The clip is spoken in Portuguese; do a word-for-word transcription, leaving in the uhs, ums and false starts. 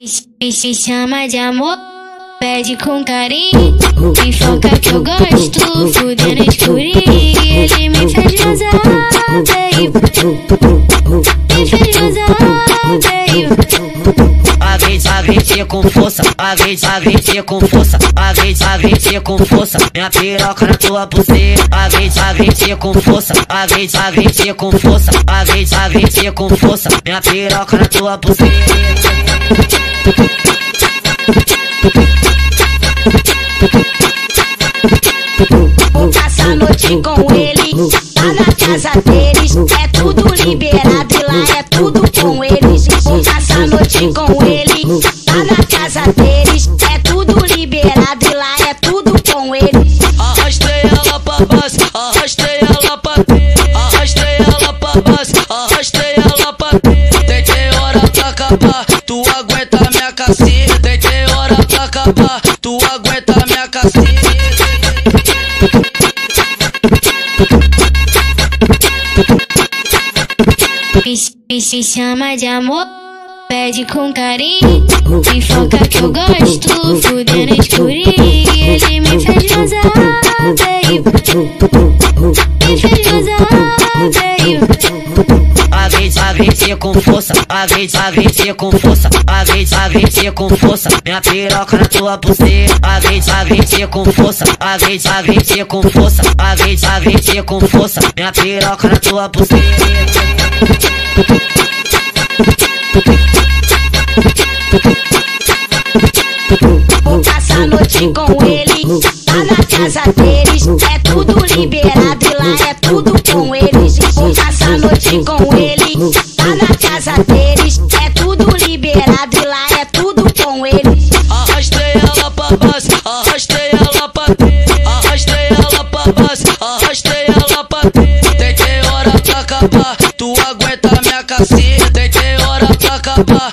E se chama de amor, pede com carinho. Me foca que eu gosto, fudendo escurinho. Ele me fez gozar, baby. Me fez gozar, baby. Agride, agride com força, agride, agride com força, agride, agride com força, minha piroca na tua buceta. Agride, agride com força, agride, agride com força, agride, agride com força, minha piroca na tua buceta. Vou passar a noite com ele, tá na casa deles, é tudo liberado e lá é tudo com eles. Vou passar a noite com ele, tá na casa deles, é tudo liberado e lá é tudo com eles. Arrastei ela pra baixo, arrastei ela pra dentro, arrastei ela pra baixo, arrastei ela pra dentro. Tem que hora pra acabar, tu aguenta minha caceta. Tem que hora pra acabar, tu aguenta minha caceta. E se chama de amor, pede com carinho. Me foca que eu gosto, fudendo escurinho. Ele me fez gozar, baby. Me fez gozar, baby. Agride, agride com força, agride, agride com força, agride, agride com força, minha piroca na tua buceta. Agride, agride com força, agride, agride com força, agride, agride com força, minha piroca na tua buceta. Vou passar a noite com ele, tá na casa deles, é tudo liberado e lá é tudo com eles. Vou passar a noite com ele, tá na casa deles, é tudo liberado e lá é tudo com eles. Arrastei ela pra baixo, arrastei ela pra dentro, arrastei ela pra baixo, arrastei ela pra dentro. Tem que hora pra acabar, tu aguenta minha caceta. Tem que hora pra acabar,